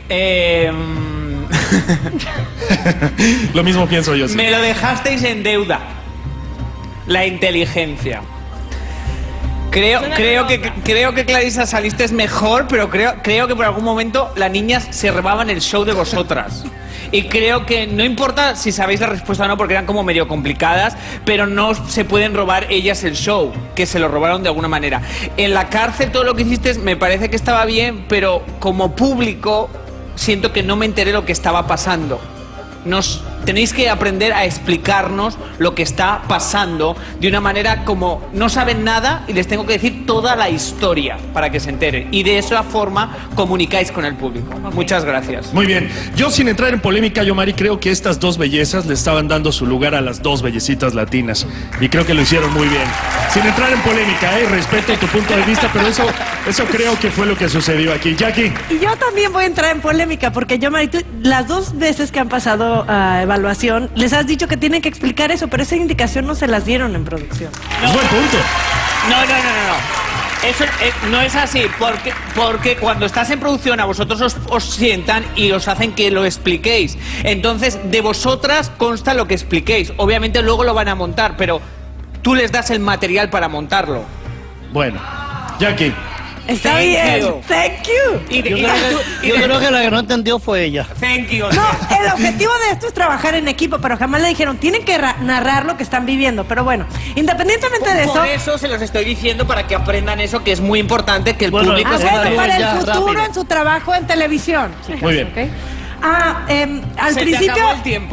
Lo mismo pienso yo. Sí. Me lo dejasteis en deuda. La inteligencia. Creo que Clarisa saliste mejor, pero creo que por algún momento las niñas se robaban el show de vosotras. Y creo que no importa si sabéis la respuesta o no, porque eran como medio complicadas, pero no se pueden robar ellas el show, que se lo robaron de alguna manera. En la cárcel todo lo que hiciste me parece que estaba bien, pero como público siento que no me enteré lo que estaba pasando. Tenéis que aprender a explicarnos lo que está pasando de una manera como no saben nada y les tengo que decir toda la historia para que se enteren. Y de esa forma comunicáis con el público. Okay. Muchas gracias. Muy bien. Yo, sin entrar en polémica, Mari, creo que estas dos bellezas le estaban dando su lugar a las dos bellecitas latinas. Y creo que lo hicieron muy bien. Sin entrar en polémica, respeto tu punto de vista, pero eso creo que fue lo que sucedió aquí. Jackie. Y yo también voy a entrar en polémica, porque Mari, tú, las dos veces que han pasado a evaluación, les has dicho que tienen que explicar eso, pero esa indicación no se las dieron en producción. Es buen punto. No. Eso no es así, porque cuando estás en producción a vosotros os sientan y os hacen que lo expliquéis. Entonces, de vosotras consta lo que expliquéis. Obviamente luego lo van a montar, pero tú les das el material para montarlo. Bueno, Jackie. Está bien, thank you. Yo creo que la que no entendió fue ella. Thank you. No, el objetivo de esto es trabajar en equipo, pero jamás le dijeron, tienen que narrar lo que están viviendo. Pero bueno, independientemente de eso... Por eso se los estoy diciendo, para que aprendan eso, que es muy importante, que el público... para el futuro en su trabajo en televisión. Muy bien. ¿Okay? Al se principio... te acabó el tiempo.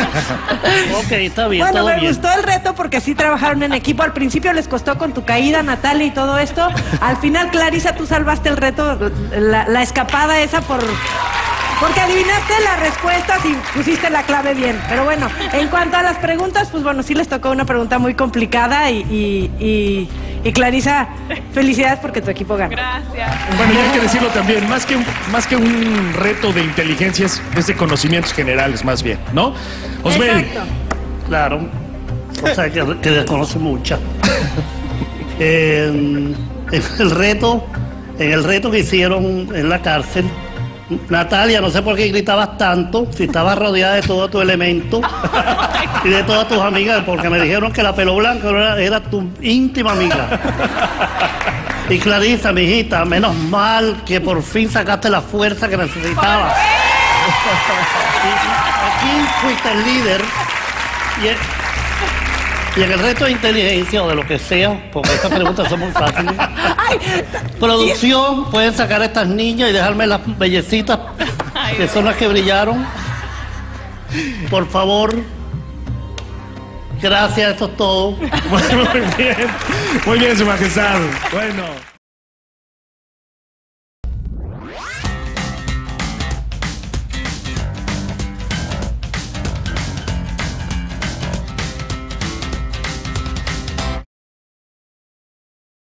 Ok, está bien, bueno, todo me bien. gustó el reto porque sí trabajaron en equipo. Al principio les costó con tu caída, Natalia, y todo esto. Al final, Clarisa, tú salvaste el reto, la escapada esa porque adivinaste las respuestas y pusiste la clave bien. Pero bueno, en cuanto a las preguntas, pues bueno, sí les tocó una pregunta muy complicada y Clarisa, felicidades porque tu equipo ganó. Gracias. Bueno, y hay que decirlo también, más que un reto de inteligencia, es de conocimientos generales más bien, ¿no? Osmel. Exacto. Claro. O sea, que desconoce mucha. En el reto que hicieron en la cárcel, Natalia, no sé por qué gritabas tanto, si estabas rodeada de todo tu elemento y de todas tus amigas, porque me dijeron que la pelo blanca era tu íntima amiga. Y Clarisa, mi hijita, menos mal que por fin sacaste la fuerza que necesitabas. Aquí fuiste el líder y en el reto de inteligencia o de lo que sea, porque estas preguntas son muy fáciles. Producción, pueden sacar a estas niñas y dejarme las bellecitas que son las que brillaron. Por favor. Gracias, eso es todo. Muy bien, Su Majestad. Bueno.